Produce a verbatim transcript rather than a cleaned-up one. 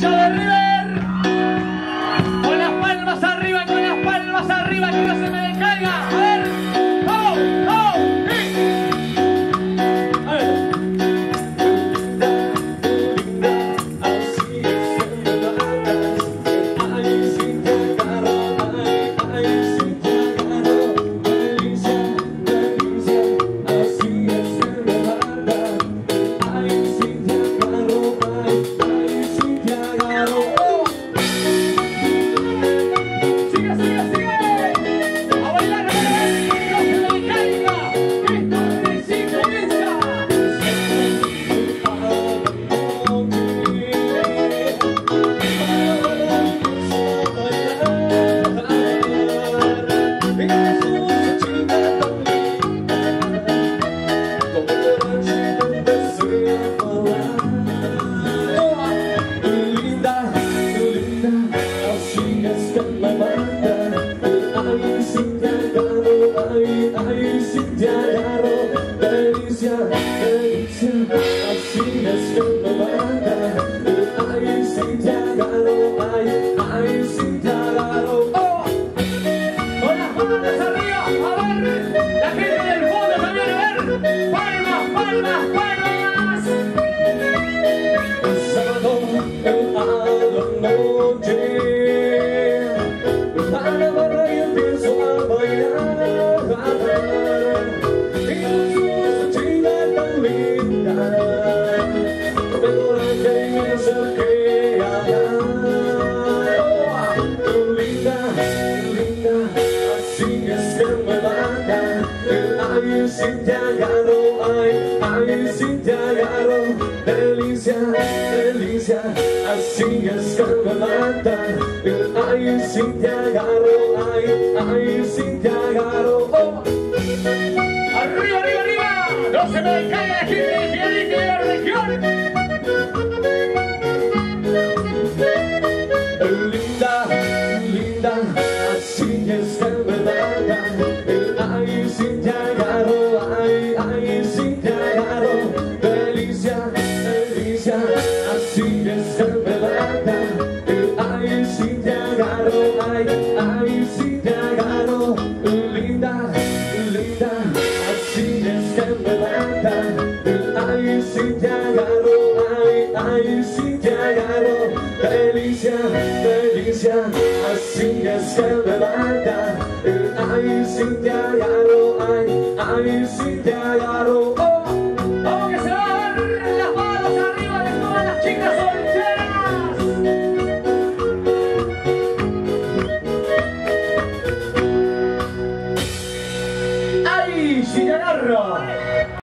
hincha de River. Con las palmas arriba, con las palmas arriba, que no se me decaiga. A ver. ¡Oh! ¡Oh! ¡Sí! A ver. Ay, si te agarro, delicia, delicia, así es que me mata. Ay, si te agarro, ay, ay, si te agarro. ¡Oh! Con las palmas arriba, a ver, la gente del fondo también, a ver. Palmas, palmas, palmas. Sábado a la noche, a la barra y empiezo a bailar. Ay, si te agarro, ay, ay, si te agarro, delicia, delicia, así es que me mata. Ay, si te agarro, ay, ay, si te agarro. Oh. Arriba, arriba, arriba, no se me caiga aquí de la región. Linda, linda, así es que me mata. Ay, si te agarro, ay, ay, si te agarro, delicia, delicia, así es que me mata. Ay, si te agarro, ay, ay, si te agarro, linda, linda, así es que me mata. Ay, si te agarro, ay, ay, si te agarro, delicia, delicia, así es que me mata. Ay, si te agarro, ay, ay, si te agarro. Oh, vamos que se van las manos arriba de todas las chicas solteras. Ay, si te agarro.